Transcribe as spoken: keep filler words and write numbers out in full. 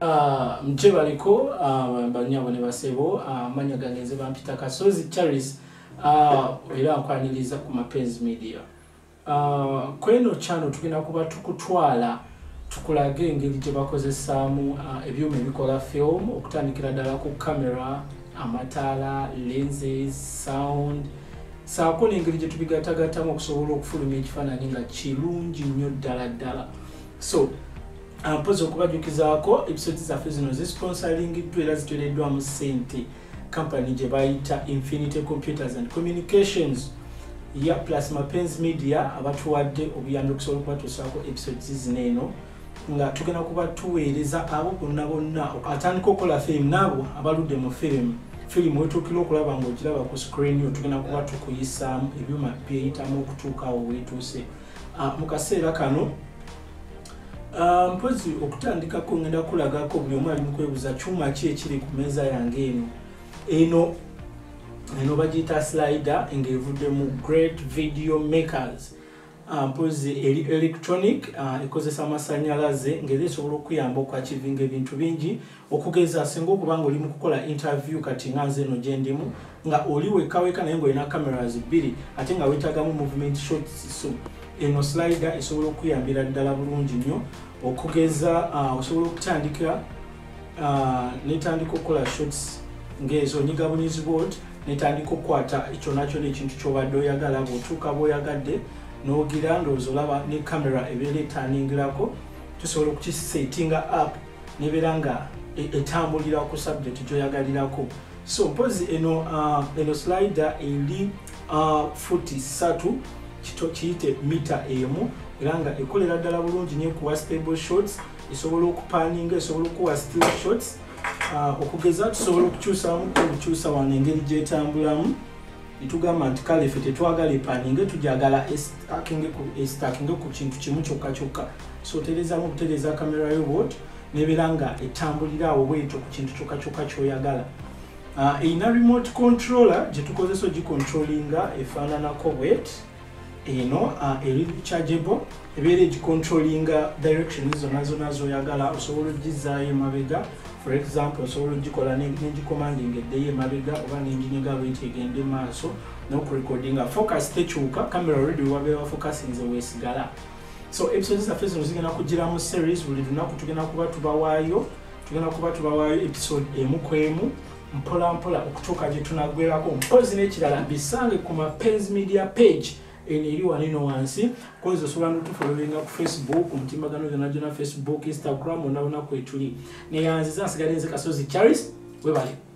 Ah, mche baliko ah banyabo ne basebo ah manya gangenze bampita Kasozi Charles ah era akwaniriza ku Mapenzi Media. Ah kweno channel tugenda kuba tukutwala tukulage engeri gye bakozesaamu uh, ebyuma ebikola film okutandikira ddala ku camera, amataala, lenses, sound saako n'engeri gye tubigatagatamu okusobola okufulumya ekifaananyi nga kirungi nnyo ddala ddala. So mpozi okubajukizaako episodes zaffe zino zisponsoringiddwa era ziteereddwamu ssente company gye bayita Infinity Computers and Communications ya plus Mapenzi Media abatuwadde obuyambi okusobola okubatuusaako episodes zino eno nga tugenda kuba tuweereza abo bonna bonna atandika okukola film nabo abaludde mu film film wetuukira okulaba ng'ogiraba ku screen yo tugenda kuba tukuyisaamu ebyuma byeyitamu okutuuka awo weetuuse. Uh, mu kaseera kano uh, mpozi okutandikako ngenda kulagako buli omu ali mu kwebuuza kyuma ki ekiri ku meeza yange eno eno eno bagiyita slider ng'evudde mu Great Video Makers. Uh, mpozi eri electronic uh, ekozesa amasannyalaze ngeri esobola okuyamba okwachivinga ebintu bingi okugeza singa okuba nga oli mu kukola interview kati nga nze eno gye ndimu nga oli wekaweka naye ng'olina cameras bbiri ate nga weetaagamu movement shots. So eno slider esobola okuyambira ddala bulungi nnyo okugeza uh, osobola okutandika uh, netandika okukola shots ng'ezo nyiga bunyizibot netandika okukwata ekyo nakyo n'ekintu ky'obadde oyagala bw'otuuka bw'oyagadde nogira ndozo laba ne camera ebele taningirako tusobola okukisettinga up neberanga etambulira ku subject joyagalirako. So mpozi eno uh, eno slider eli uh, futi satu kito kiyite mita emu eranga ekolera ddala bulungi ne kuwa stable shots esobola okupaninga esobola okuwa still shots uh, okugeza tusobola okukyusamu okukyusa wano engeri gyetambulamu itugamba nti kale ffe tetwagala epaninge tujagala estakinge ku kintu kimu kyokka kyokka. So otereezamu obutereeza kamera yo bwoti nebeera nga etambulira awo bwetyo ku kintu kyokka kyokka ky'oyagala. Uh, eyina remote controller gye tukozesa ogicontrollinga efaananako bweti eno uh, eri rechargeable ebeera egicontrollinga direction zonna zonna z'oyagala osobola ogizaayo emabega. For example, osobola ogikola n'egicommanding eddeyo emabega oba n'enginyiga bweti egende maaso n'okurecordinga focus tekyuka camera already wabeera focusinze weesigala. So episodes zaffe zino zigenda kugiramu series buli lunaku tugenda kuba tubawaayo tugenda kuba tubawaayo episode emu ku emu mpola mpola okutuuka gye tunaggwerako. Mpozi n'ekirala bisange ku Mapenzi Media page eno eri wanino wansi kozi osobola n'otufollowinga ku Facebook omutimbagano gyonna gyonna Facebook Instagram wonna wonna kwetuli neyanziza nsigadde nze Kasozi Charles webale.